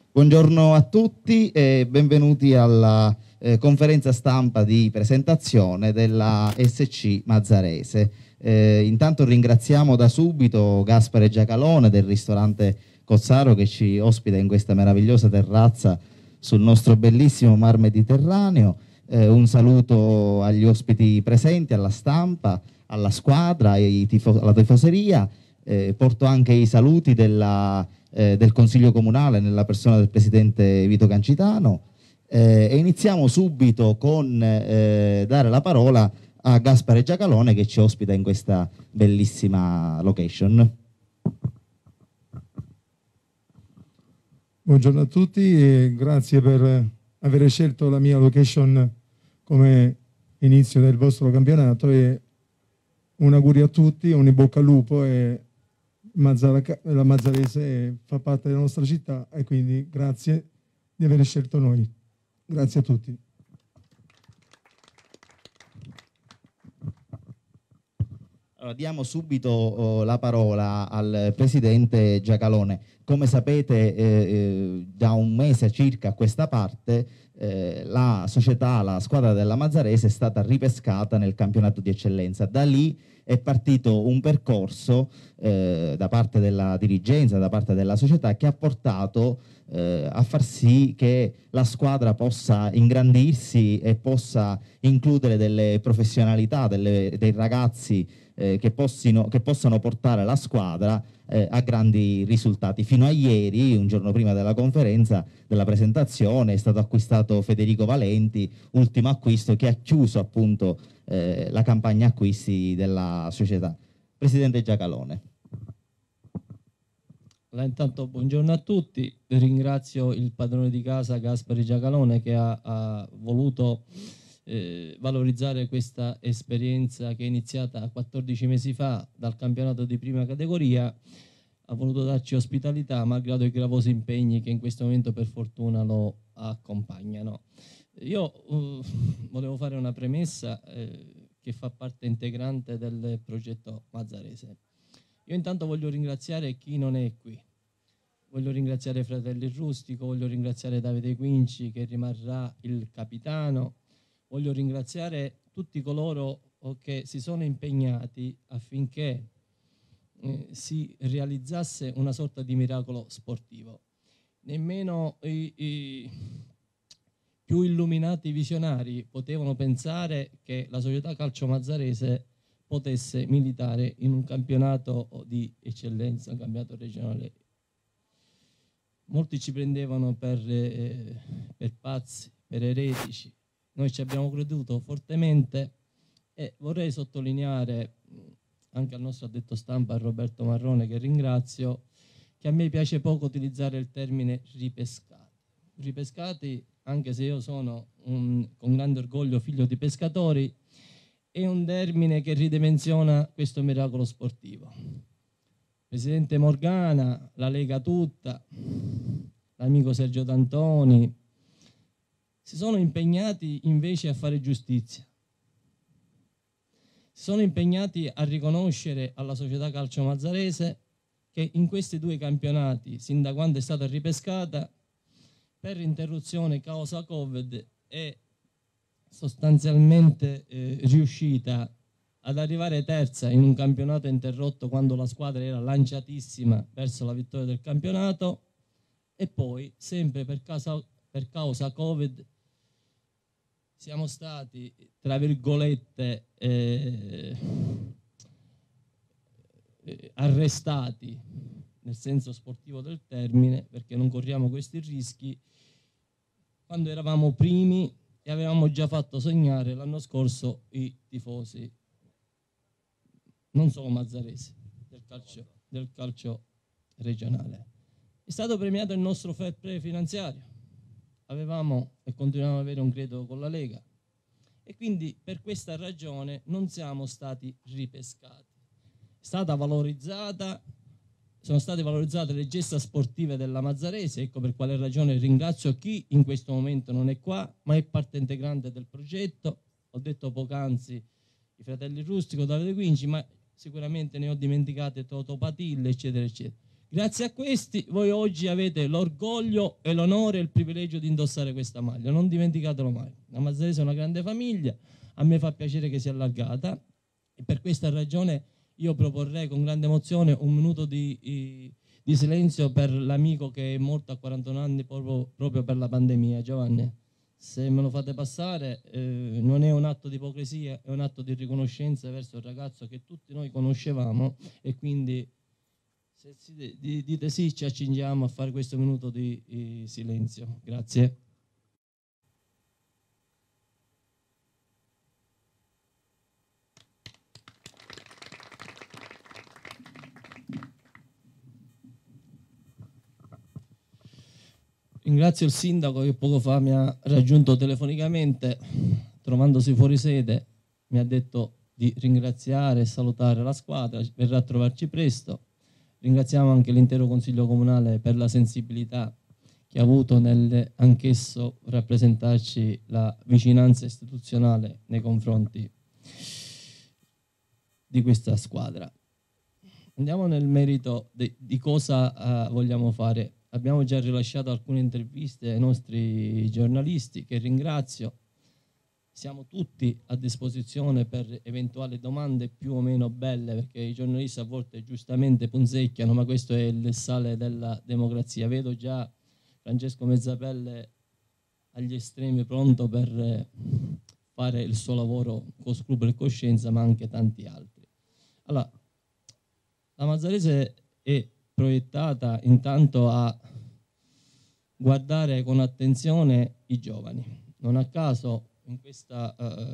Buongiorno a tutti e benvenuti alla conferenza stampa di presentazione della SC Mazzarese. Intanto ringraziamo da subito Gaspare Giacalone del ristorante Cozzaro che ci ospita in questa meravigliosa terrazza sul nostro bellissimo mar Mediterraneo. Un saluto agli ospiti presenti, alla stampa, alla squadra, alla tifoseria. Porto anche i saluti del Consiglio Comunale nella persona del Presidente Vito Cancitano e iniziamo subito con dare la parola a Gaspare Giacalone che ci ospita in questa bellissima location. Buongiorno a tutti e grazie per aver scelto la mia location come inizio del vostro campionato e un augurio a tutti, un in bocca al lupo e la Mazzarese fa parte della nostra città e quindi grazie di aver scelto noi. Grazie a tutti. Allora, diamo subito la parola al Presidente Giacalone. Come sapete, da un mese circa a questa parte, la società, la squadra della Mazzarese è stata ripescata nel campionato di eccellenza. Da lì è partito un percorso da parte della dirigenza, da parte della società, che ha portato a far sì che la squadra possa ingrandirsi e possa includere delle professionalità, dei ragazzi che possano portare la squadra a grandi risultati. Fino a ieri, un giorno prima della conferenza, della presentazione, è stato acquistato Federico Valenti, ultimo acquisto che ha chiuso appunto la campagna acquisti della società. Presidente Giacalone. Allora, intanto buongiorno a tutti, ringrazio il padrone di casa Gaspare Giacalone che ha voluto valorizzare questa esperienza che è iniziata 14 mesi fa dal campionato di prima categoria, ha voluto darci ospitalità malgrado i gravosi impegni che in questo momento per fortuna lo accompagnano. Io volevo fare una premessa che fa parte integrante del progetto Mazzarese. Io intanto voglio ringraziare chi non è qui, voglio ringraziare Fratelli Rustico, voglio ringraziare Davide Quinci che rimarrà il capitano, voglio ringraziare tutti coloro che si sono impegnati affinché si realizzasse una sorta di miracolo sportivo. Nemmeno i più illuminati visionari potevano pensare che la società calcio mazzarese potesse militare in un campionato di eccellenza, un campionato regionale. Molti ci prendevano per pazzi, per eretici. Noi ci abbiamo creduto fortemente e vorrei sottolineare anche al nostro addetto stampa, a Roberto Marrone, che ringrazio, che a me piace poco utilizzare il termine ripescati. Ripescati, anche se io sono con grande orgoglio figlio di pescatori, è un termine che ridimensiona questo miracolo sportivo. Presidente Morgana, la Lega tutta, l'amico Sergio D'Antoni, si sono impegnati invece a fare giustizia. Si sono impegnati a riconoscere alla società calcio mazzarese che in questi due campionati, sin da quando è stata ripescata, per interruzione causa Covid, è sostanzialmente riuscita ad arrivare terza in un campionato interrotto quando la squadra era lanciatissima verso la vittoria del campionato e poi, sempre per causa Covid, siamo stati, tra virgolette, arrestati nel senso sportivo del termine, perché non corriamo questi rischi, quando eravamo primi e avevamo già fatto sognare l'anno scorso i tifosi, non solo mazzaresi, del calcio regionale. È stato premiato il nostro fair play finanziario. Avevamo e continuiamo ad avere un credito con la Lega e quindi per questa ragione non siamo stati ripescati. Sono state valorizzate le gesta sportive della Mazzarese, ecco per quale ragione ringrazio chi in questo momento non è qua, ma è parte integrante del progetto. Ho detto poc'anzi i Fratelli Rustico, Davide Quinci, ma sicuramente ne ho dimenticate Toto Patille, eccetera, eccetera. Grazie a questi voi oggi avete l'orgoglio e l'onore e il privilegio di indossare questa maglia, non dimenticatelo mai. La Mazzarese è una grande famiglia, a me fa piacere che sia allargata e per questa ragione io proporrei con grande emozione un minuto di silenzio per l'amico che è morto a 41 anni proprio per la pandemia. Giovanni, se me lo fate passare, non è un atto di ipocrisia, è un atto di riconoscenza verso il ragazzo che tutti noi conoscevamo e quindi se dite sì, ci accingiamo a fare questo minuto di silenzio. Grazie. Ringrazio il sindaco che poco fa mi ha raggiunto telefonicamente, trovandosi fuori sede, mi ha detto di ringraziare e salutare la squadra, verrà a trovarci presto. Ringraziamo anche l'intero Consiglio Comunale per la sensibilità che ha avuto nel anch'esso rappresentarci la vicinanza istituzionale nei confronti di questa squadra. Andiamo nel merito di cosa vogliamo fare. Abbiamo già rilasciato alcune interviste ai nostri giornalisti, che ringrazio. Siamo tutti a disposizione per eventuali domande più o meno belle, perché i giornalisti a volte giustamente punzecchiano, ma questo è il sale della democrazia. Vedo già Francesco Mezzapelle agli estremi, pronto per fare il suo lavoro con scrupolo e coscienza, ma anche tanti altri. Allora, la Mazzarese è proiettata intanto a guardare con attenzione i giovani. Non a caso in questa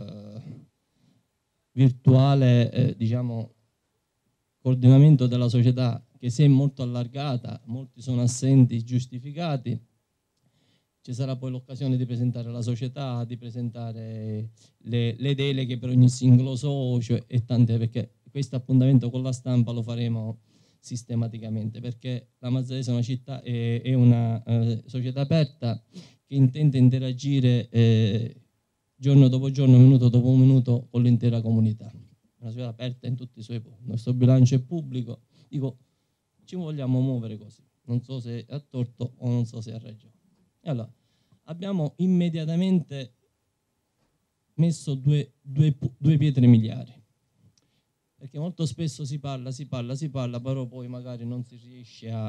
virtuale diciamo, coordinamento della società che si è molto allargata, molti sono assenti giustificati, ci sarà poi l'occasione di presentare la società, di presentare le deleghe per ogni singolo socio e tante, perché questo appuntamento con la stampa lo faremo sistematicamente, perché la Mazzarese è una città, è una società aperta che intende interagire giorno dopo giorno, minuto dopo minuto con l'intera comunità. Una società aperta in tutti i suoi punti. Il nostro bilancio è pubblico, dico, ci vogliamo muovere così. Non so se ha torto o non so se ha ragione. E allora, abbiamo immediatamente messo due pietre miliari, perché molto spesso si parla, però poi magari non si riesce a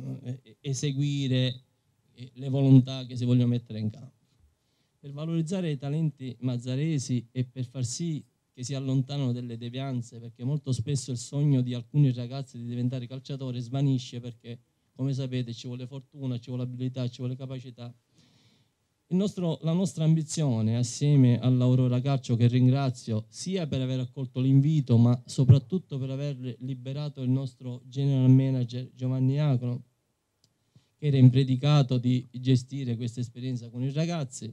eseguire le volontà che si vogliono mettere in campo. Per valorizzare i talenti mazzaresi e per far sì che si allontanano dalle devianze, perché molto spesso il sogno di alcuni ragazzi di diventare calciatori svanisce, perché come sapete ci vuole fortuna, ci vuole abilità, ci vuole capacità. La nostra ambizione, assieme all'Aurora Calcio, che ringrazio sia per aver accolto l'invito, ma soprattutto per aver liberato il nostro general manager Giovanni Iacono, che era impredicato di gestire questa esperienza con i ragazzi,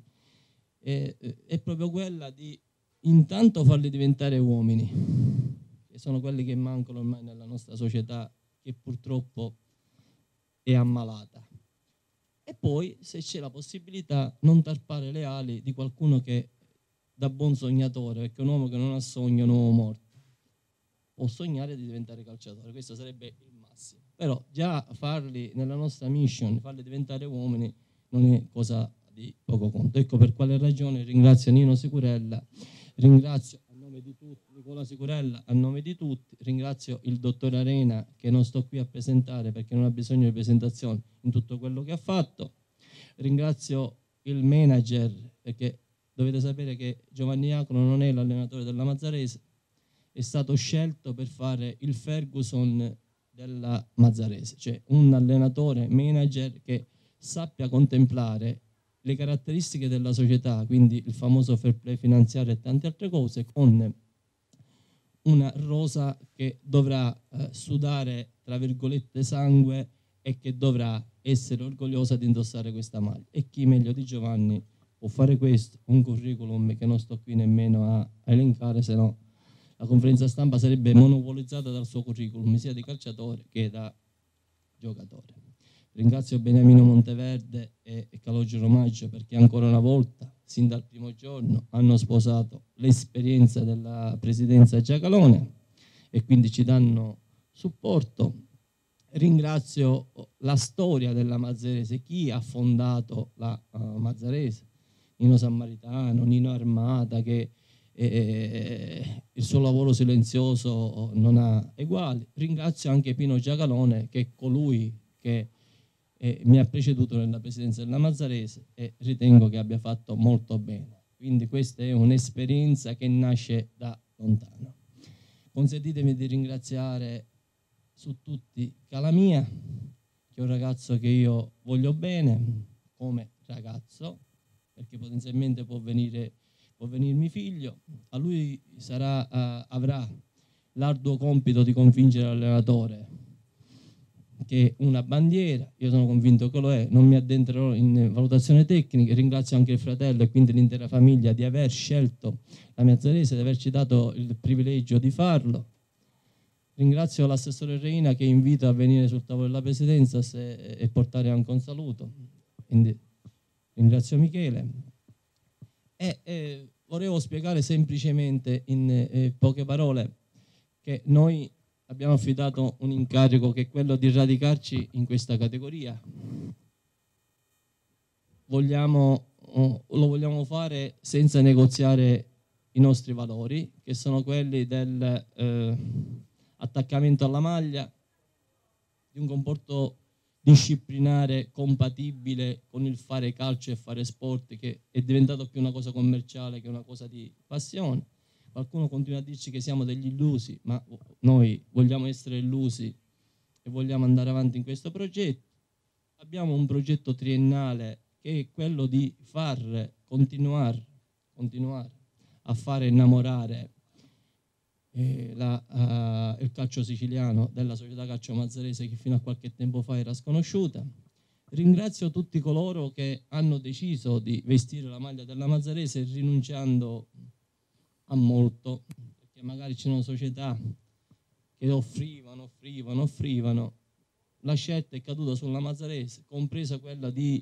è proprio quella di intanto farli diventare uomini, che sono quelli che mancano ormai nella nostra società, che purtroppo è ammalata. E poi, se c'è la possibilità, non tarpare le ali di qualcuno che da buon sognatore, perché un uomo che non ha sogno è un uomo morto, può sognare di diventare calciatore, questo sarebbe il massimo. Però già farli nella nostra mission, farli diventare uomini, non è cosa di poco conto. Ecco per quale ragione ringrazio Nino Sicurella, ringrazio a nome di tutti, Nicola Sicurella a nome di tutti, ringrazio il dottor Arena, che non sto qui a presentare perché non ha bisogno di presentazione in tutto quello che ha fatto, ringrazio il manager, perché dovete sapere che Giovanni Iacono non è l'allenatore della Mazzarese, è stato scelto per fare il Ferguson della Mazzarese, cioè un allenatore manager che sappia contemplare le caratteristiche della società, quindi il famoso fair play finanziario e tante altre cose, con una rosa che dovrà sudare, tra virgolette, sangue e che dovrà essere orgogliosa di indossare questa maglia. E chi meglio di Giovanni può fare questo? Un curriculum che non sto qui nemmeno a elencare, se no la conferenza stampa sarebbe monopolizzata dal suo curriculum, sia di calciatore che da giocatore. Ringrazio Beniamino Monteverde e Calogero Maggio, perché ancora una volta, sin dal primo giorno, hanno sposato l'esperienza della presidenza Giacalone e quindi ci danno supporto. ringrazio la storia della Mazzarese, chi ha fondato la Mazzarese, Nino Sammaritano, Nino Armata, che il suo lavoro silenzioso non ha eguali. Ringrazio anche Pino Giacalone, che è colui che mi ha preceduto nella presidenza della Mazzarese e ritengo che abbia fatto molto bene. Quindi questa è un'esperienza che nasce da lontano. Consentitemi di ringraziare su tutti Calamia, che è un ragazzo che io voglio bene come ragazzo, perché potenzialmente può venirmi figlio. A lui avrà l'arduo compito di convincere l'allenatore che è una bandiera. Io sono convinto che lo è, non mi addentrerò in valutazione tecnica. Ringrazio anche il fratello e quindi l'intera famiglia di aver scelto la Mazzarese, di averci dato il privilegio di farlo. Ringrazio l'assessore Reina, che invito a venire sul tavolo della presidenza e portare anche un saluto. Quindi ringrazio Michele. Volevo spiegare semplicemente in poche parole che noi abbiamo affidato un incarico, che è quello di radicarci in questa categoria. Lo vogliamo fare senza negoziare i nostri valori, che sono quelli dell'attaccamento alla maglia, di un comporto disciplinare compatibile con il fare calcio e fare sport, che è diventato più una cosa commerciale che una cosa di passione. Qualcuno continua a dirci che siamo degli illusi, ma noi vogliamo essere illusi e vogliamo andare avanti in questo progetto. Abbiamo un progetto triennale che è quello di far continuare a fare innamorare il calcio siciliano della società Calcio Mazzarese, che fino a qualche tempo fa era sconosciuta. Ringrazio tutti coloro che hanno deciso di vestire la maglia della Mazzarese rinunciando a molto, perché magari c'erano società che offrivano. La scelta è caduta sulla Mazzarese, compresa quella di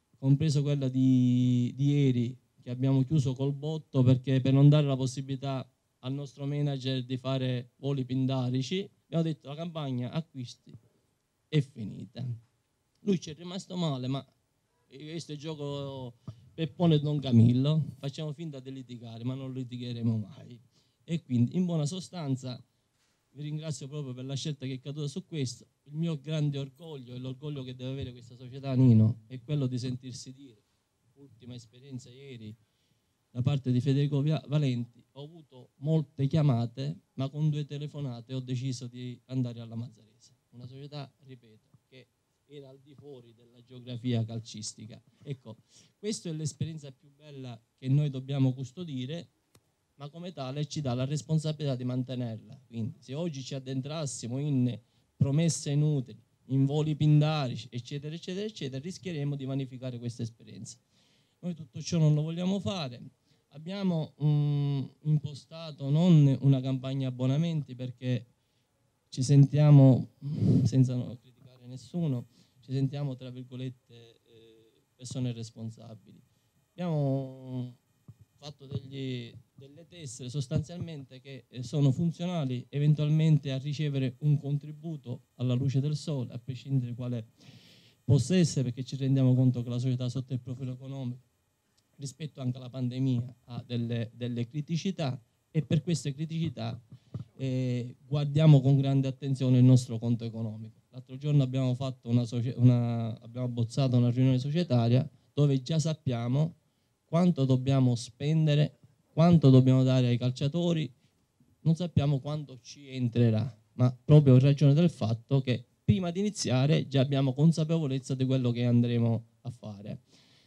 ieri, che abbiamo chiuso col botto, perché per non dare la possibilità al nostro manager di fare voli pindarici abbiamo detto: la campagna acquisti è finita. Lui ci è rimasto male, ma questo è il gioco Peppone e Don Camillo, facciamo finta di litigare, ma non litigheremo mai. E quindi, in buona sostanza, vi ringrazio proprio per la scelta che è caduta su questo. Il mio grande orgoglio e l'orgoglio che deve avere questa società, Nino, è quello di sentirsi dire, ultima esperienza ieri da parte di Federico Valenti, ho avuto molte chiamate, ma con 2 telefonate ho deciso di andare alla Mazzarese, una società, ripeto, che era al di fuori della geografia calcistica. Ecco, questa è l'esperienza più bella che noi dobbiamo custodire, ma come tale ci dà la responsabilità di mantenerla. Quindi se oggi ci addentrassimo in promesse inutili, in voli pindarici, eccetera, eccetera, eccetera, rischieremo di vanificare questa esperienza. Noi tutto ciò non lo vogliamo fare. Abbiamo impostato non una campagna abbonamenti, perché ci sentiamo, senza criticare nessuno, ci sentiamo tra virgolette persone responsabili. Abbiamo fatto delle tessere sostanzialmente che sono funzionali eventualmente a ricevere un contributo alla luce del sole, a prescindere quale possa essere, perché ci rendiamo conto che la società sotto il profilo economico, rispetto anche alla pandemia, ha delle criticità, e per queste criticità guardiamo con grande attenzione il nostro conto economico. L'altro giorno abbiamo abbozzato una riunione societaria dove già sappiamo quanto dobbiamo spendere, quanto dobbiamo dare ai calciatori, non sappiamo quanto ci entrerà, ma proprio in ragione del fatto che prima di iniziare già abbiamo consapevolezza di quello che andremo a fare.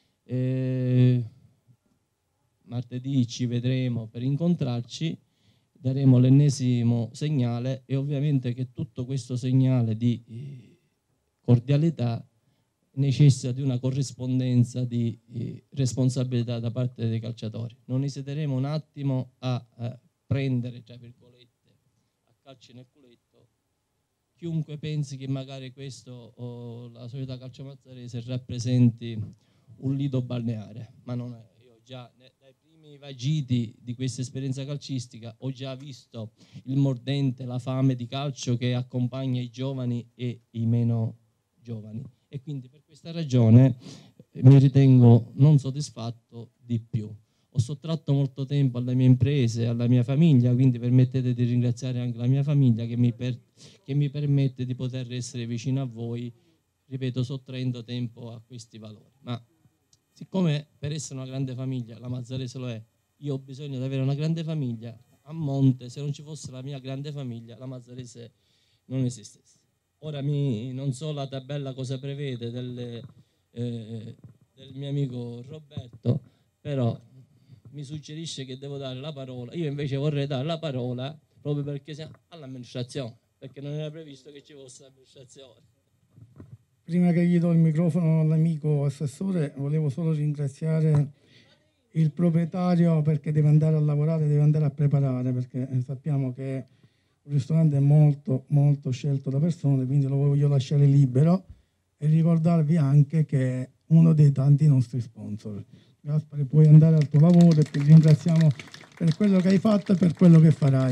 Martedì ci vedremo per incontrarci, daremo l'ennesimo segnale, e ovviamente che tutto questo segnale di cordialità necessita di una corrispondenza di responsabilità da parte dei calciatori. Non esiteremo un attimo a prendere, tra virgolette, a calci nel culetto chiunque pensi che magari questo o la società Calcio Mazzarese rappresenti un lido balneare, ma non è. Io già dai primi primi vagiti di questa esperienza calcistica ho già visto il mordente, la fame di calcio che accompagna i giovani e i meno giovani, e quindi per questa ragione mi ritengo non soddisfatto di più. Ho sottratto molto tempo alle mie imprese, alla mia famiglia, quindi permettete di ringraziare anche la mia famiglia che mi permette di poter essere vicino a voi, ripeto, sottraendo tempo a questi valori. Ma siccome per essere una grande famiglia, la Mazzarese lo è, io ho bisogno di avere una grande famiglia a monte. Se non ci fosse la mia grande famiglia, la Mazzarese non esistesse. Ora non so la tabella cosa prevede del mio amico Roberto, però mi suggerisce che devo dare la parola. Io invece vorrei dare la parola proprio perché siamo all'amministrazione, perché non era previsto che ci fosse l'amministrazione. Prima che gli do il microfono all'amico assessore, volevo solo ringraziare il proprietario, perché deve andare a lavorare, deve andare a preparare, perché sappiamo che un ristorante è molto, molto scelto da persone, quindi lo voglio lasciare libero e ricordarvi anche che è uno dei tanti nostri sponsor. Gaspare, puoi andare al tuo lavoro e ti ringraziamo per quello che hai fatto e per quello che farai.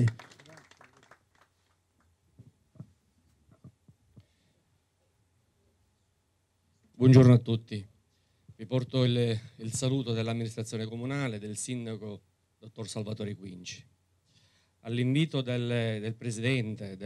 Buongiorno a tutti, vi porto il saluto dell'amministrazione comunale, del sindaco dottor Salvatore Quinci. All'invito del presidente,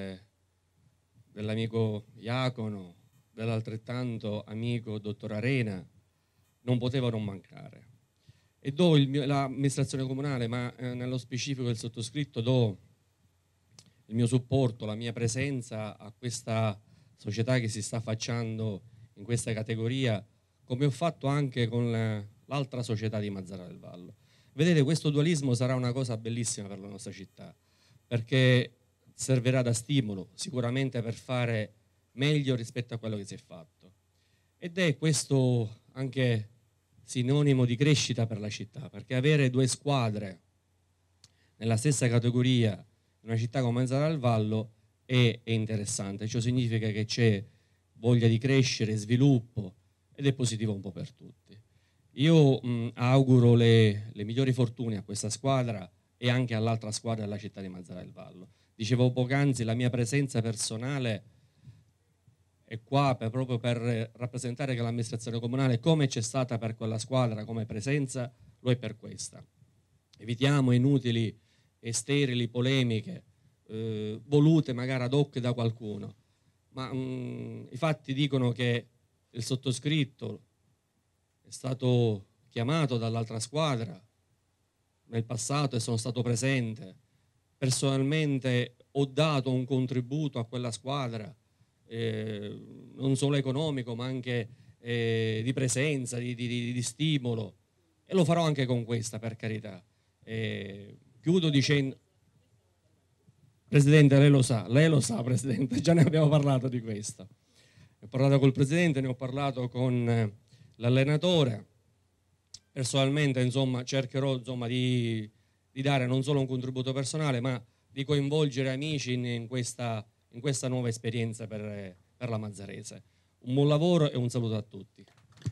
dell'amico Iacono, dell'altrettanto amico dottor Arena, non poteva non mancare. E do l'amministrazione comunale, ma nello specifico il sottoscritto, do il mio supporto, la mia presenza a questa società che si sta affacciando in questa categoria, come ho fatto anche con l'altra società di Mazzara del Vallo. Vedete, questo dualismo sarà una cosa bellissima per la nostra città, perché servirà da stimolo sicuramente per fare meglio rispetto a quello che si è fatto, ed è questo anche sinonimo di crescita per la città, perché avere due squadre nella stessa categoria in una città come Mazzara del Vallo è interessante. Ciò significa che c'è voglia di crescere, sviluppo, ed è positivo un po' per tutti. Io auguro le migliori fortune a questa squadra e anche all'altra squadra della città di Mazzara del Vallo. Dicevo poc'anzi, la mia presenza personale è qua proprio per rappresentare che l'amministrazione comunale, come c'è stata per quella squadra come presenza, lo è per questa. Evitiamo inutili e sterili polemiche volute magari ad hoc da qualcuno, ma i fatti dicono che il sottoscritto è stato chiamato dall'altra squadra nel passato e sono stato presente. Personalmente ho dato un contributo a quella squadra, non solo economico ma anche di presenza, di stimolo, e lo farò anche con questa, per carità. Chiudo dicendo, Presidente, lei lo sa Presidente, già ne abbiamo parlato di questo. Ho parlato col Presidente, ne ho parlato con l'allenatore. Personalmente, insomma, cercherò di dare non solo un contributo personale, ma di coinvolgere amici in questa nuova esperienza per la Mazzarese. Un buon lavoro e un saluto a tutti.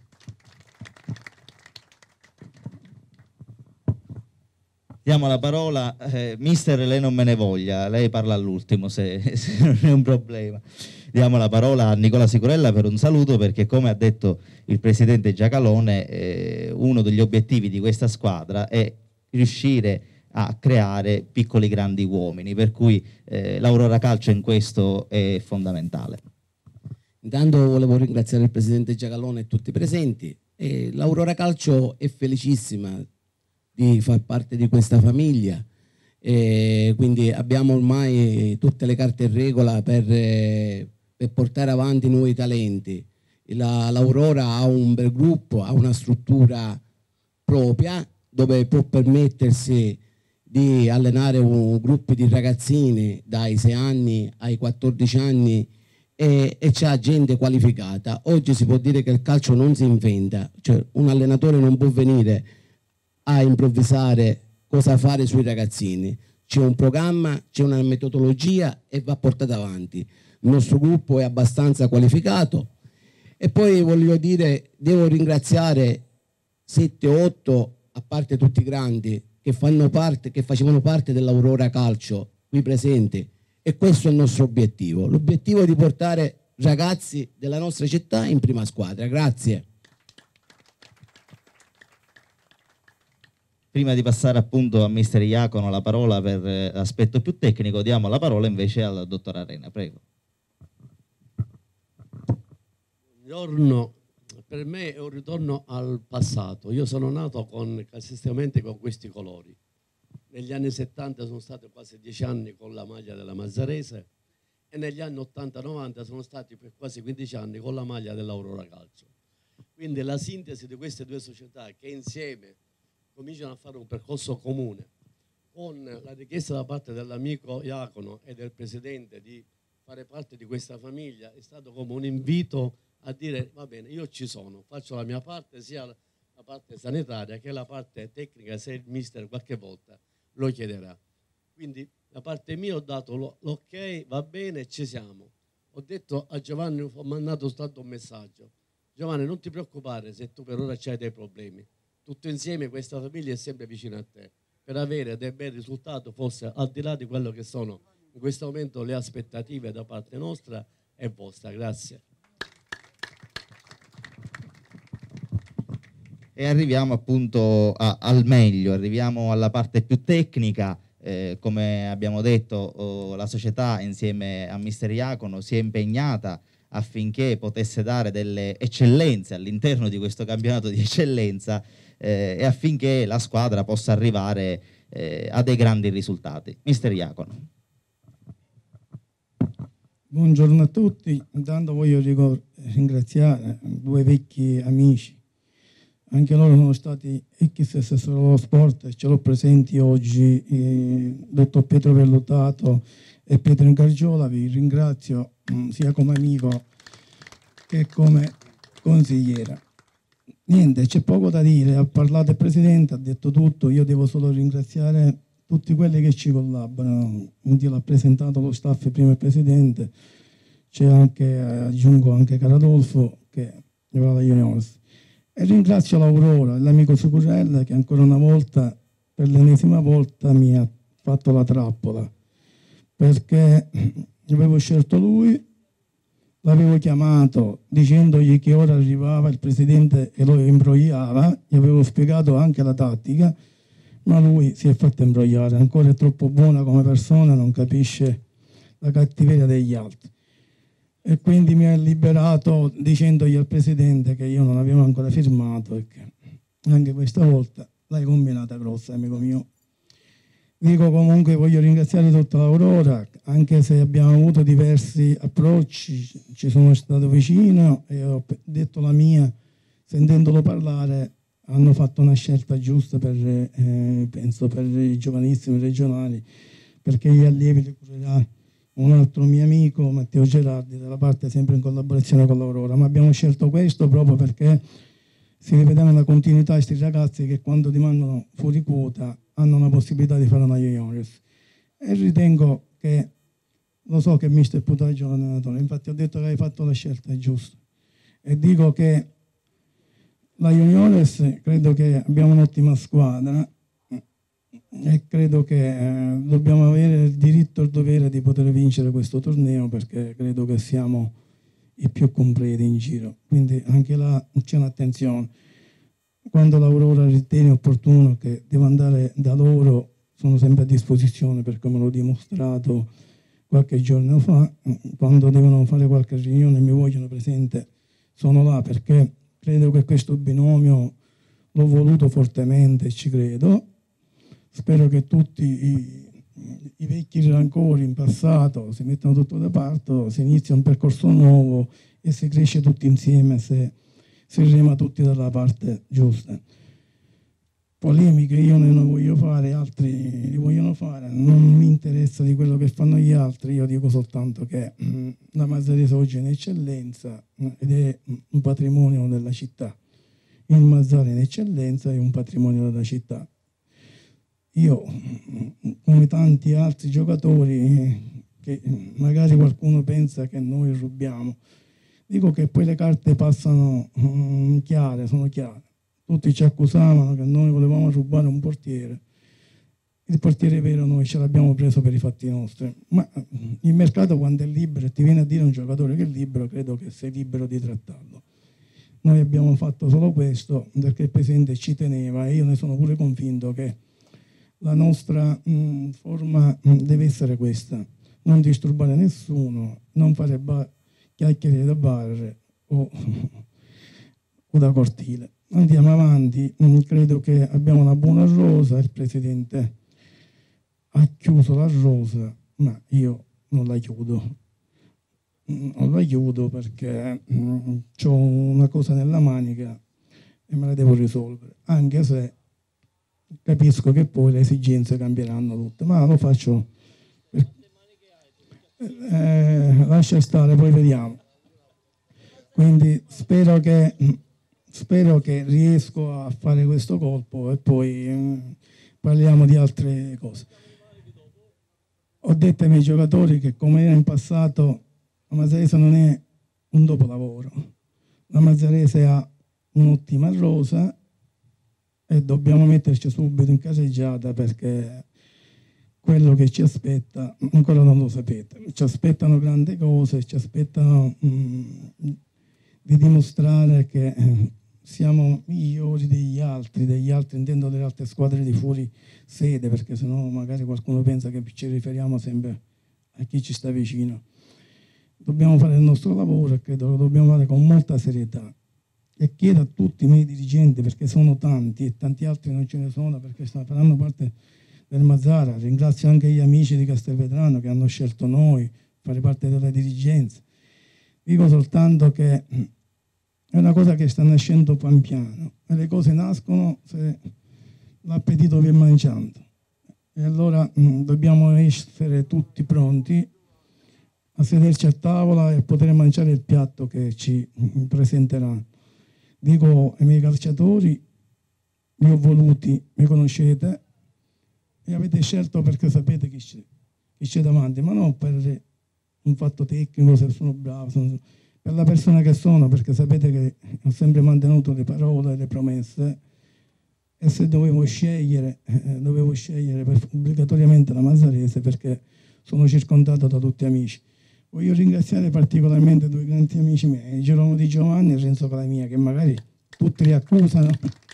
Diamo la parola, mister, lei non me ne voglia, lei parla all'ultimo se non è un problema. Diamo la parola a Nicola Sicurella per un saluto, perché come ha detto il presidente Giacalone, uno degli obiettivi di questa squadra è riuscire a creare piccoli grandi uomini, per cui l'Aurora Calcio in questo è fondamentale. Intanto volevo ringraziare il presidente Giacalone e tutti i presenti. L'Aurora Calcio è felicissima di far parte di questa famiglia, quindi abbiamo ormai tutte le carte in regola per portare avanti nuovi talenti. L'Aurora ha un bel gruppo, ha una struttura propria dove può permettersi di allenare un gruppo di ragazzini dai 6 anni ai 14 anni e c'ha gente qualificata. Oggi si può dire che il calcio non si inventa, cioè un allenatore non può venire a improvvisare cosa fare sui ragazzini. C'è un programma, c'è una metodologia e va portata avanti. Il nostro gruppo è abbastanza qualificato. E poi voglio dire, devo ringraziare 7-8 a parte tutti i grandi che facevano parte dell'Aurora Calcio qui presenti, e questo è il nostro obiettivo, l'obiettivo di portare ragazzi della nostra città in prima squadra. Grazie. Prima di passare appunto a mister Iacono la parola per l'aspetto più tecnico, diamo la parola invece al dottor Arena, prego. Buongiorno, per me è un ritorno al passato. Io sono nato consistente con questi colori. Negli anni 70 sono stato quasi 10 anni con la maglia della Mazzarese e negli anni 80-90 sono stati per quasi 15 anni con la maglia dell'Aurora Calcio. Quindi la sintesi di queste due società che insieme cominciano a fare un percorso comune, con la richiesta da parte dell'amico Iacono e del presidente di fare parte di questa famiglia, è stato come un invito a dire: va bene, io ci sono, faccio la mia parte, sia la parte sanitaria che la parte tecnica, se il mister qualche volta lo chiederà. Quindi da parte mia ho dato l'ok, va bene, ci siamo. Ho detto a Giovanni, ho mandato soltanto un messaggio: Giovanni, non ti preoccupare se tu per ora c'hai dei problemi, tutto insieme questa famiglia è sempre vicina a te per avere dei bei risultati, forse al di là di quello che sono in questo momento le aspettative da parte nostra e vostra. Grazie. E arriviamo appunto al meglio, arriviamo alla parte più tecnica. Come abbiamo detto, la società insieme a mister Iacono si è impegnata affinché potesse dare delle eccellenze all'interno di questo campionato di eccellenza e affinché la squadra possa arrivare a dei grandi risultati. Mister Iacono. Buongiorno a tutti, intanto voglio ringraziare due vecchi amici, anche loro sono stati ex assessori dello sport e ce l'ho presenti oggi, il dottor Pietro Vellutato e Pietro Ingargiola. Vi ringrazio sia come amico che come consigliere. Niente, c'è poco da dire, ha parlato il Presidente, ha detto tutto, io devo solo ringraziare tutti quelli che ci collaborano. Io l'ha presentato lo staff prima il Presidente, c'è anche, aggiungo anche Caradolfo che va alla Juniors. E ringrazio l'Aurora e l'amico Sucurella che ancora una volta, per l'ennesima volta, mi ha fatto la trappola, perché avevo scelto lui, l'avevo chiamato dicendogli che ora arrivava il Presidente e lo imbrogliava, gli avevo spiegato anche la tattica, ma lui si è fatto imbrogliare, ancora è troppo buona come persona, non capisce la cattiveria degli altri. E quindi mi ha liberato dicendogli al Presidente che io non avevo ancora firmato e che anche questa volta l'hai combinata grossa, amico mio. Dico comunque, voglio ringraziare tutta l'Aurora, anche se abbiamo avuto diversi approcci, ci sono stato vicino e ho detto la mia, sentendolo parlare, hanno fatto una scelta giusta per, penso, per i giovanissimi regionali, perché gli allievi li curerà un altro mio amico, Matteo Gerardi, dalla parte sempre in collaborazione con l'Aurora. Ma abbiamo scelto questo proprio perché si deve dare una continuità a questi ragazzi che quando rimangono fuori quota hanno la possibilità di fare una juniores. E ritengo che, lo so che mister Putaggio è un allenatore, infatti ho detto che hai fatto la scelta giusta. E dico che la juniores, credo che abbiamo un'ottima squadra, e credo che dobbiamo avere il diritto e il dovere di poter vincere questo torneo, perché credo che siamo i più completi in giro, quindi anche là c'è un'attenzione. Quando l'Aurora ritiene opportuno che devo andare da loro, sono sempre a disposizione, perché me l'ho dimostrato qualche giorno fa. Quando devono fare qualche riunione e mi vogliono presente, sono là, perché credo che questo binomio l'ho voluto fortemente e ci credo. Spero che tutti i vecchi rancori in passato si mettano tutto da parte, si inizia un percorso nuovo e si cresce tutti insieme, se si rema tutti dalla parte giusta. Polemiche io ne voglio fare, altri li vogliono fare, non mi interessa di quello che fanno gli altri, io dico soltanto che la Mazzarese oggi è in eccellenza ed è un patrimonio della città. Il Mazzara in eccellenza è un patrimonio della città. Io, come tanti altri giocatori, che magari qualcuno pensa che noi rubiamo, dico che poi le carte passano chiare, sono chiare. tutti ci accusavano che noi volevamo rubare un portiere. Il portiere vero noi ce l'abbiamo preso per i fatti nostri, ma il mercato quando è libero e ti viene a dire un giocatore che è libero, credo che sei libero di trattarlo. Noi abbiamo fatto solo questo perché il Presidente ci teneva e io ne sono pure convinto che la nostra forma deve essere questa: non disturbare nessuno, non fare chiacchiere da bar o da cortile. Andiamo avanti, credo che abbiamo una buona rosa, il Presidente ha chiuso la rosa, ma io non la chiudo. Non la chiudo perché ho una cosa nella manica e me la devo risolvere, anche se capisco che poi le esigenze cambieranno tutte, ma lo faccio. Lascia stare, poi vediamo. Quindi spero che riesco a fare questo colpo e poi parliamo di altre cose. Ho detto ai miei giocatori che, come era in passato, la Mazzarese non è un dopolavoro. La Mazzarese ha un'ottima rosa e dobbiamo metterci subito in carreggiata, perché quello che ci aspetta ancora non lo sapete. Ci aspettano grandi cose, ci aspettano di dimostrare che siamo migliori degli altri intendo delle altre squadre di fuori sede, perché sennò magari qualcuno pensa che ci riferiamo sempre a chi ci sta vicino. Dobbiamo fare il nostro lavoro e credo che lo dobbiamo fare con molta serietà, e chiedo a tutti i miei dirigenti, perché sono tanti e tanti altri non ce ne sono perché faranno parte del Mazzara. Ringrazio anche gli amici di Castelvetrano che hanno scelto noi fare parte della dirigenza. Dico soltanto che è una cosa che sta nascendo pian piano e le cose nascono se l'appetito viene mangiando, e allora dobbiamo essere tutti pronti a sederci a tavola e poter mangiare il piatto che ci presenterà. Dico ai miei calciatori: li ho voluti, mi conoscete e avete scelto perché sapete chi c'è davanti, ma non per un fatto tecnico, se sono bravo, per la persona che sono, perché sapete che ho sempre mantenuto le parole e le promesse, e se dovevo scegliere obbligatoriamente la Mazzarese, perché sono circondato da tutti amici. Voglio ringraziare particolarmente due grandi amici miei, Girolamo Di Giovanni e Renzo Calamia, che magari tutti li accusano.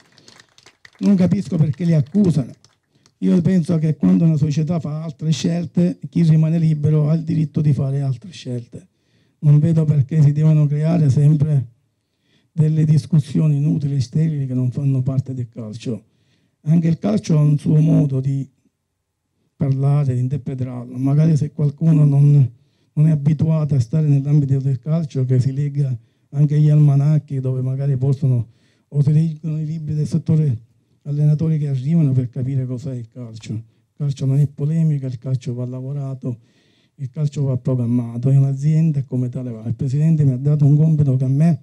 Non capisco perché li accusano. Io penso che quando una società fa altre scelte, chi rimane libero ha il diritto di fare altre scelte. Non vedo perché si devono creare sempre delle discussioni inutili e sterili che non fanno parte del calcio. Anche il calcio ha un suo modo di parlare, di interpretarlo. Magari se qualcuno non è abituato a stare nell'ambito del calcio, che si legga anche gli almanacchi, dove magari possono, o si leggono i libri del settore allenatori che arrivano, per capire cos'è il calcio. Il calcio non è polemica, il calcio va lavorato, il calcio va programmato, è un'azienda e come tale va. Il Presidente mi ha dato un compito che a me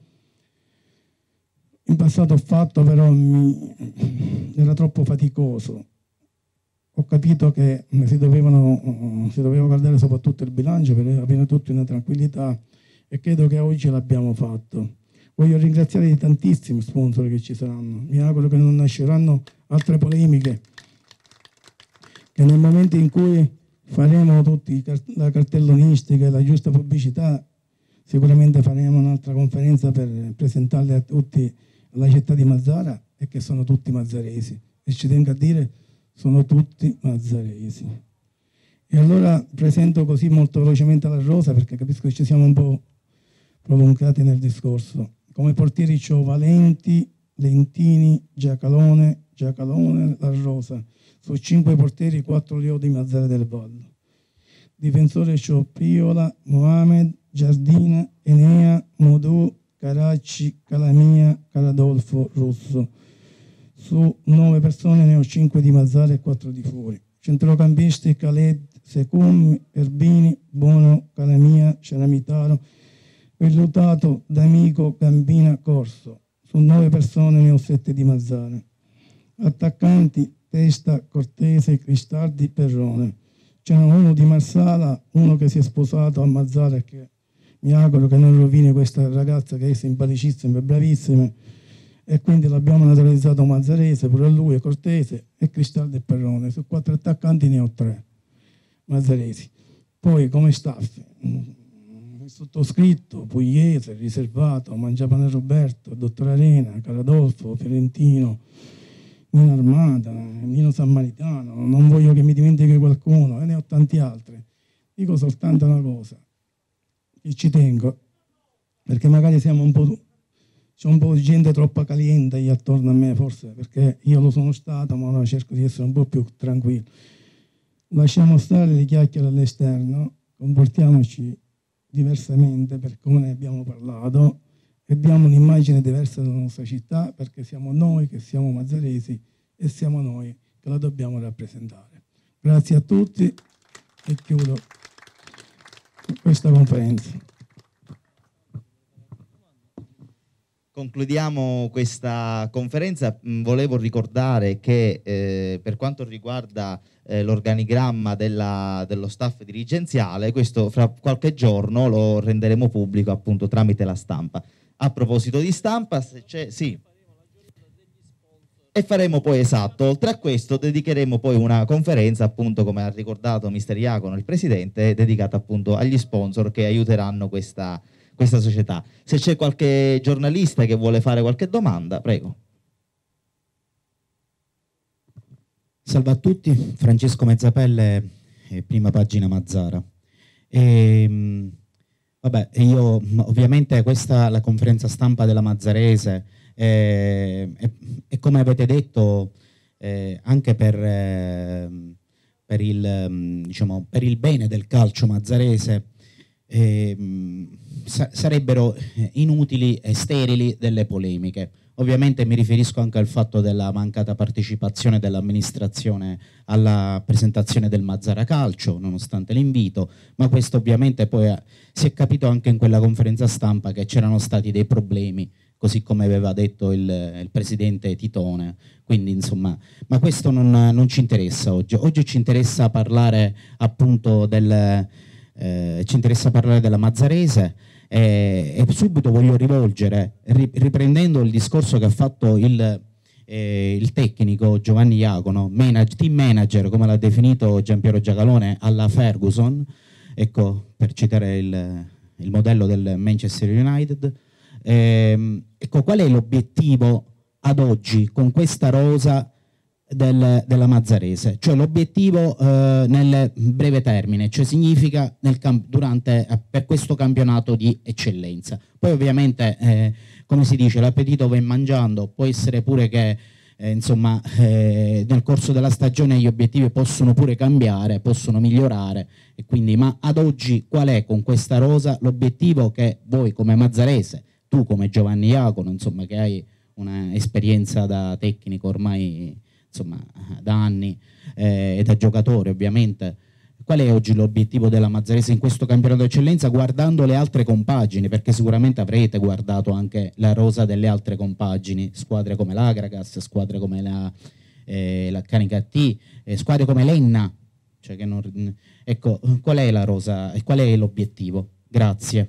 in passato ho fatto, però era troppo faticoso. Ho capito che si doveva guardare soprattutto il bilancio per avere tutti una tranquillità, e credo che oggi l'abbiamo fatto. Voglio ringraziare di tantissimi sponsor che ci saranno. Mi auguro che non nasceranno altre polemiche, che nel momento in cui faremo tutti la cartellonistica e la giusta pubblicità, sicuramente faremo un'altra conferenza per presentarle a tutti alla città di Mazzara, e che sono tutti mazzaresi, e ci tengo a dire sono tutti mazzaresi. E allora presento così molto velocemente la rosa, perché capisco che ci siamo un po' prolungati nel discorso. Come portieri c'ho Valenti, Lentini, Giacalone, La Rosa. Su 5 portieri 4 li ho di Mazzara del Vallo. Difensore c'ho Priola, Mohamed, Giardina, Enea, Modù, Caracci, Calamia, Caradolfo, Russo. Su 9 persone ne ho 5 di Mazzara e 4 di fuori. Centrocampisti Khaled, Secum, Erbini, Bono, Calamia, Ceramitaro, Vellutato, D'Amico, Gambina, Corso. Su 9 persone ne ho 7 di Mazzara. Attaccanti Testa, Cortese, Cristaldi, Perrone. C'è uno di Marsala, uno che si è sposato a Mazzara, che mi auguro che non rovini questa ragazza che è simpaticissima e bravissima, e quindi l'abbiamo naturalizzato Mazzarese, pure a lui, Cortese e Cristaldo e Perrone. Su 4 attaccanti ne ho 3 mazzaresi. Poi come staff, il sottoscritto, Pugliese, Riservato, Mangiapane Roberto, Dottor Arena, Caradolfo, Fiorentino, Nino Armata, Nino Sammaritano, non voglio che mi dimentichi qualcuno, e ne ho tanti altri. Dico soltanto una cosa, che ci tengo, perché magari siamo c'è un po' di gente troppo caliente attorno a me, forse, perché io lo sono stato, ma ora cerco di essere un po' più tranquillo. Lasciamo stare le chiacchiere all'esterno, comportiamoci diversamente per come ne abbiamo parlato e diamo un'immagine diversa della nostra città, perché siamo noi che siamo mazzaresi e siamo noi che la dobbiamo rappresentare. Grazie a tutti e chiudo questa conferenza. Concludiamo questa conferenza. Volevo ricordare che per quanto riguarda l'organigramma dello staff dirigenziale, questo fra qualche giorno lo renderemo pubblico appunto tramite la stampa. A proposito di stampa, se c'è, sì. E faremo poi, esatto, oltre a questo dedicheremo poi una conferenza, appunto come ha ricordato mister Iacono, il presidente, dedicata appunto agli sponsor che aiuteranno questa società. Se c'è qualche giornalista che vuole fare qualche domanda, prego. Salve a tutti, Francesco Mezzapelle, prima pagina Mazzara. Vabbè, io ovviamente questa la conferenza stampa della Mazzarese e come avete detto anche per il bene del calcio mazzarese sarebbero inutili e sterili delle polemiche. Ovviamente mi riferisco anche al fatto della mancata partecipazione dell'amministrazione alla presentazione del Mazzara Calcio, nonostante l'invito, ma questo ovviamente poi si è capito anche in quella conferenza stampa che c'erano stati dei problemi, così come aveva detto il presidente Titone, quindi insomma, ma questo non ci interessa oggi. Oggi ci interessa parlare appunto della Mazzarese. E subito voglio rivolgere, riprendendo il discorso che ha fatto il tecnico Giovanni Iacono, team manager come l'ha definito Giampiero Giacalone alla Ferguson, ecco, per citare il modello del Manchester United. Ecco, qual è l'obiettivo ad oggi con questa rosa della Mazzarese? Cioè l'obiettivo nel breve termine, cioè significa per questo campionato di eccellenza. Poi ovviamente come si dice, l'appetito va mangiando, può essere pure che nel corso della stagione gli obiettivi possono pure cambiare, possono migliorare, e quindi, ma ad oggi qual è con questa rosa l'obiettivo che voi come Mazzarese, tu come Giovanni Iacono, insomma, che hai un'esperienza da tecnico ormai da anni e da giocatore ovviamente, qual è oggi l'obiettivo della Mazzarese in questo campionato d'eccellenza, guardando le altre compagini, perché sicuramente avrete guardato anche la rosa delle altre compagini, squadre come l'Agragas, squadre come la Canicattì, squadre come l'Enna, cioè ecco, qual è la rosa e qual è l'obiettivo? Grazie.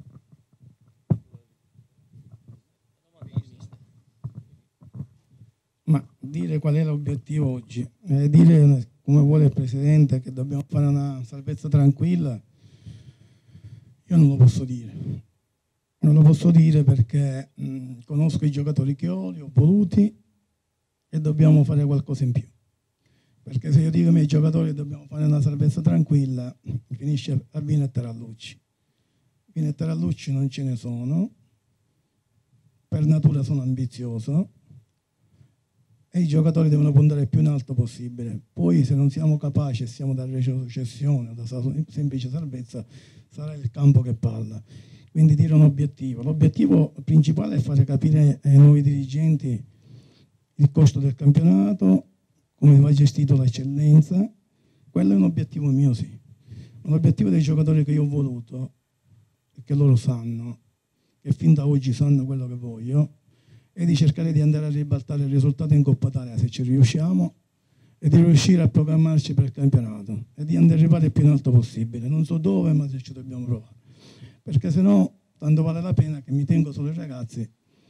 Ma dire qual è l'obiettivo oggi, dire come vuole il Presidente che dobbiamo fare una salvezza tranquilla, io non lo posso dire. Non lo posso dire perché conosco i giocatori che ho, li ho voluti e dobbiamo fare qualcosa in più. Perché se io dico ai miei giocatori che dobbiamo fare una salvezza tranquilla, finisce a Vino e Tarallucci. Vino e Tarallucci non ce ne sono, per natura sono ambizioso, e i giocatori devono puntare il più in alto possibile. Poi se non siamo capaci e siamo da retrocessione o da semplice salvezza, sarà il campo che parla. Quindi dire un obiettivo. L'obiettivo principale è fare capire ai nuovi dirigenti il costo del campionato, come va gestito l'eccellenza. Quello è un obiettivo mio, sì. Un obiettivo dei giocatori che io ho voluto, che loro sanno, che fin da oggi sanno quello che voglio, e di cercare di andare a ribaltare il risultato in Coppa Italia se ci riusciamo, e di riuscire a programmarci per il campionato e di andare a arrivare il più in alto possibile. Non so dove, ma se ci dobbiamo provare, perché se no tanto vale la pena che mi tengo solo i ragazzi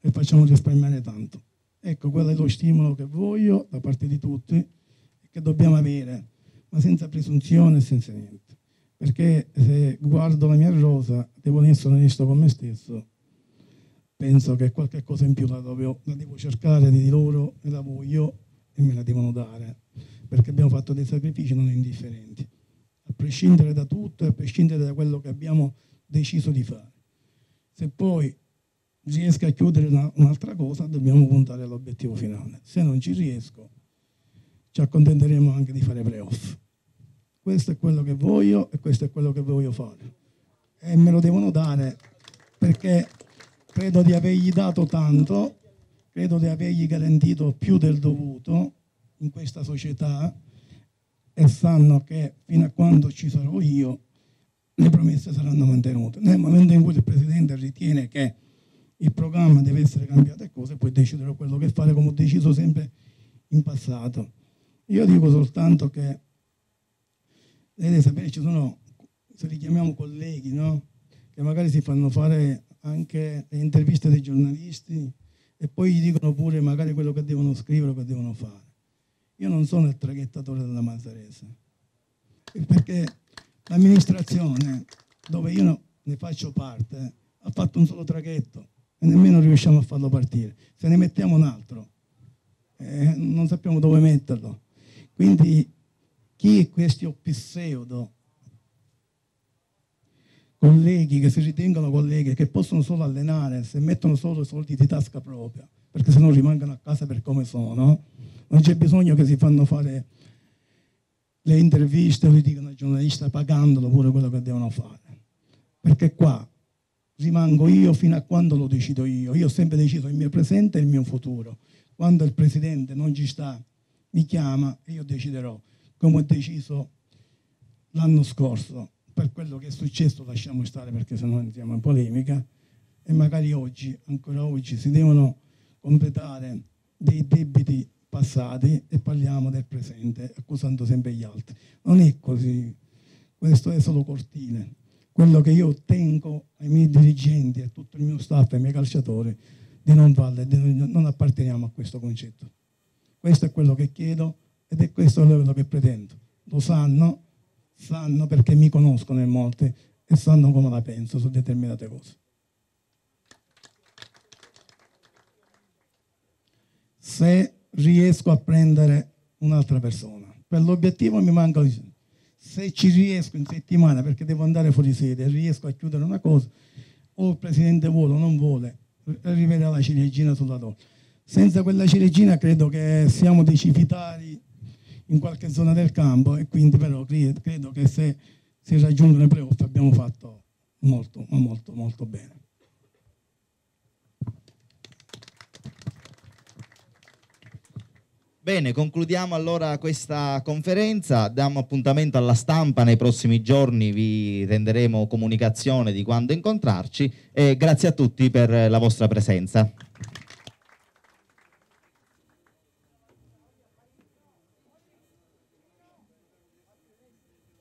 e facciamo risparmiare tanto. Ecco, quello è lo stimolo che voglio da parte di tutti e che dobbiamo avere, ma senza presunzione e senza niente. Perché se guardo la mia rosa, devo essere onesto con me stesso, penso che qualche cosa in più la devo cercare di loro e la voglio e me la devono dare, perché abbiamo fatto dei sacrifici non indifferenti, a prescindere da tutto e a prescindere da quello che abbiamo deciso di fare. Se poi riesco a chiudere un'altra cosa, dobbiamo puntare all'obiettivo finale. Se non ci riesco, ci accontenteremo anche di fare playoff. Questo è quello che voglio e questo è quello che voglio fare. E me lo devono dare perché credo di avergli dato tanto, credo di avergli garantito più del dovuto in questa società e sanno che fino a quando ci sarò io le promesse saranno mantenute. Nel momento in cui il Presidente ritiene che il programma deve essere cambiato e cose, poi deciderò quello che fare come ho deciso sempre in passato. Io dico soltanto che deve sapere, ci sono, se li chiamiamo colleghi, no? Che magari si fanno fare anche le interviste dei giornalisti e poi gli dicono pure magari quello che devono scrivere o che devono fare. Io non sono il traghettatore della Mazzarese, perché l'amministrazione, dove io ne faccio parte, ha fatto un solo traghetto e nemmeno riusciamo a farlo partire. Se ne mettiamo un altro, non sappiamo dove metterlo. Quindi chi questi pseudo colleghi che si ritengono colleghi, che possono solo allenare, se mettono solo i soldi di tasca propria, perché se no rimangono a casa per come sono, non c'è bisogno che si fanno fare le interviste o gli dicono al giornalista pagandolo pure quello che devono fare, perché qua rimango io fino a quando lo decido io. Io ho sempre deciso il mio presente e il mio futuro. Quando il Presidente non ci sta, mi chiama e io deciderò, come ho deciso l'anno scorso. Per quello che è successo lasciamo stare, perché sennò entriamo in polemica, e magari oggi, ancora oggi, si devono completare dei debiti passati e parliamo del presente, accusando sempre gli altri. Non è così, questo è solo cortile. Quello che io tengo ai miei dirigenti, a tutto il mio staff e ai miei calciatori, di non farle, non apparteniamo a questo concetto. Questo è quello che chiedo ed è questo quello che pretendo. Lo sanno perché mi conoscono in molti e sanno come la penso su determinate cose. Se riesco a prendere un'altra persona, per l'obiettivo mi manca, se ci riesco in settimana perché devo andare fuori sede e riesco a chiudere una cosa, o il Presidente vuole o non vuole, arriverà la ciliegina sulla torta. Senza quella ciliegina credo che siamo deficitari in qualche zona del campo e quindi però credo che se si raggiungono i playoff abbiamo fatto molto, ma molto, molto bene. Bene, concludiamo allora questa conferenza, diamo appuntamento alla stampa nei prossimi giorni, vi renderemo comunicazione di quando incontrarci e grazie a tutti per la vostra presenza.